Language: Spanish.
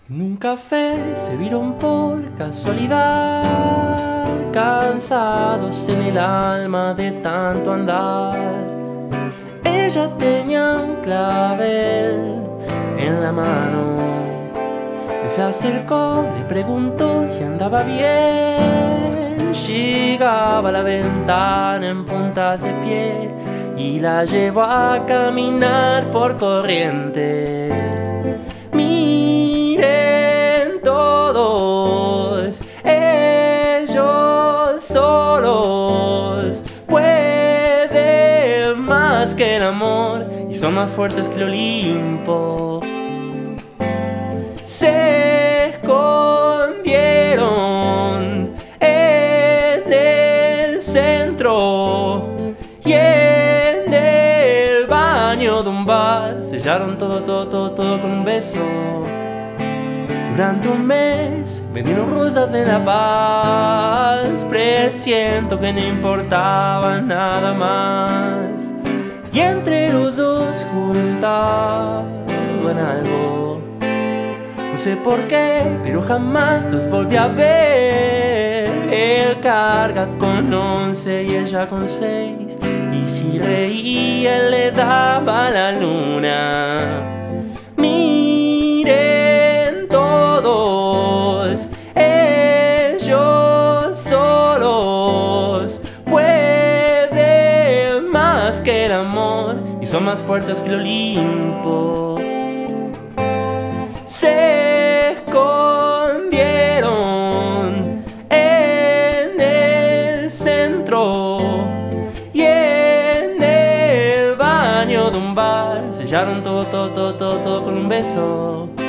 En un café se vieron por casualidad, cansados en el alma de tanto andar. Ella tenía un clavel en la mano. Él se acercó, le preguntó si andaba bien. Llegaba a la ventana en puntas de pie y la llevó a caminar por Corrientes. Miren todos, ellos solos pueden más que el amor y son más fuertes que el Olimpo. Se escondieron en el centro y en el baño de un bar sellaron todo con un beso. Durante un mes vendieron rosas en La Paz, presiento que no importaba nada más. Y entre los dos juntaban algo, no sé por qué, pero jamás los volví a ver. Él carga con 11 y ella con 6, y si reía él le daba la luna. Miren todos, ellos solos pueden más que el amor y son más fuertes que el Olimpo. Se escondieron en el centro y en el baño de un bar sellaron todo con un beso.